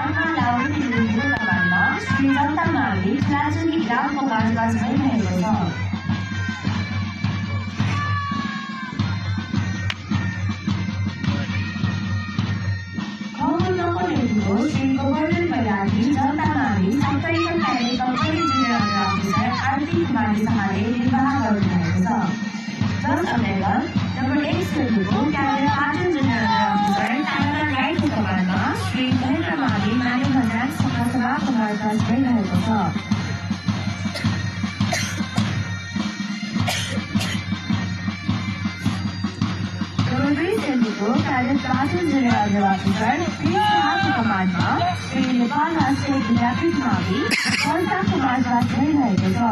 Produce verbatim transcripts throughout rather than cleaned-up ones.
आमा लाउरी लिम्बू कमानमा श्री जनता माली प्लाजुली ग्रामको मार्चपास्ट भइरहेको छ। श्री गोवर्धन बैरागी जनता माली साप्ताहिक कार्यक्रम परिजिनेर अफिसर आरती कुमारी शाहले निर्वाह गर्नुभएको छ। जस अन्तर्गत नम्बर एक स्कुलको क्याडेट पाटन जिल्ला अफिसर टाटा राईको कमानमा श्री महेन्द्र माली नानी हजार सभासभाको मार्चपास्ट भइरहेको छ। क्याडेट पाटन जिल्ला अफिसर कमानमा श्री नेपाल राष्ट्रिय विद्यापीठ मावि संस्थाको मार्चपास्ट भइरहेको छ।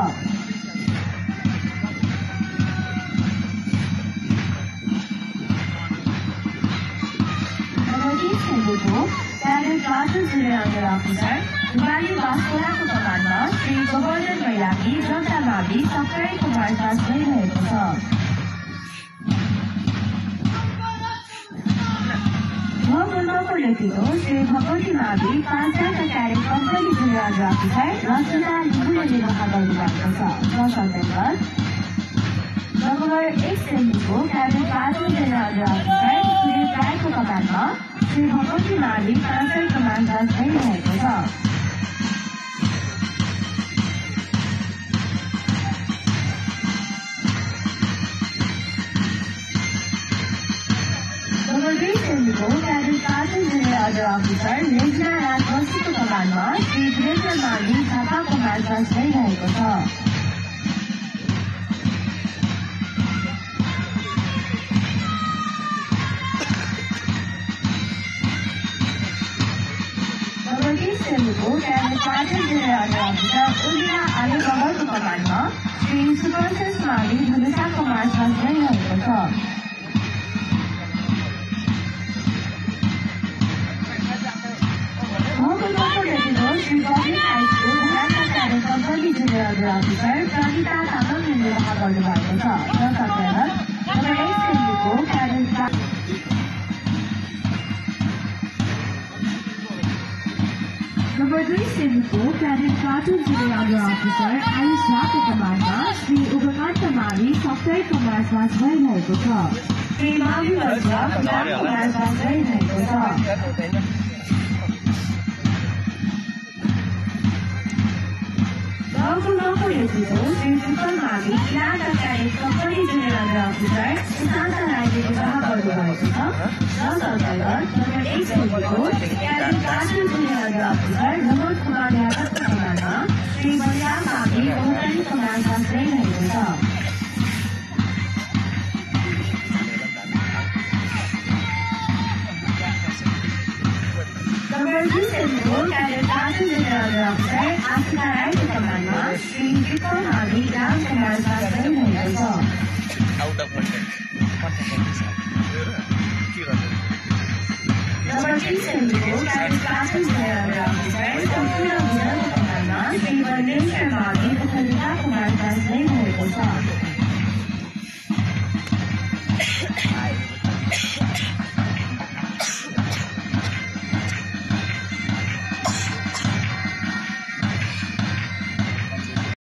क्याडेट पाटन जिल्ला अफिसर दिवाली वास्कोलाको कमानमा श्री गोवर्धन बैरागी जनता मावि सप्ताहिकको मार्चपास्ट भइरहेको छ। श्री भगवती मावि पाँचजना क्याडेट कम्पनी जिल्ला अफिसर रचना लिम्बूले निर्वाह गर्नुभएको छ। जस अन्तर्गत नम्बर एक श्रेणीको क्याडेट पाटन जिल्ला अफिसर सुरेश राईको कमानमा श्री भगवती मावि पाँचजनाको मार्चपास्ट भइरहेको छ। क्याडेट पाटन जिल्ला अफिसर मेघना राजवंशीको कमानमा श्री वीरेन्द्र माली थापाको मार्चपास्ट भइरहेको छ। क्याडेट पाटन जिल्ला अफिसर उर्मिला आले बगरको कमानमा श्री सुदर्शन माली धनुषाको मार्चपास्ट भइरहेको छ। श्री गभर्मेन्ट हाई स्कुल धरानका क्याडेट कम्पनी जिल्ला अफिसर प्रनिता तामाङले निर्वाह गर्नुभएको छ। जस अन्तर्गत नम्बर एक श्रेणीको क्याडेट नम्बर दुई श्रेणीको क्याडेट पाटन जिल्ला अफिसर आयुष झाको कमानमा श्री उग्रकान्त मावि सप्ताहिकको मार्चपास्ट भइरहेको छ। श्री मावि मार्चपास्ट भइरहेको छ। श्री विपल मावि इलाका क्याडेट कम्पनी जिल्ला अफिसर सुशान्त राईले निर्वाह गर्नुभएको छ। जस अन्तर्गत नम्बर एक श्रेणीको क्याडेट पाटन जिल्ला अफिसर विनोद कुमार यादवको कमानमा श्री बलिया मावि बहुदलीको मार्चपास्ट भइरहेको छ। नम्बर दुई श्रेणीको क्याडेट पाटन जिल्ला अफिसर आशिका राईको कमानमा श्री विपल मावि ग्रामको मार्चपास्ट भइरहेको छ। नम्बर तीन श्रेणीको क्याडेट पाटन जिल्ला अफिसर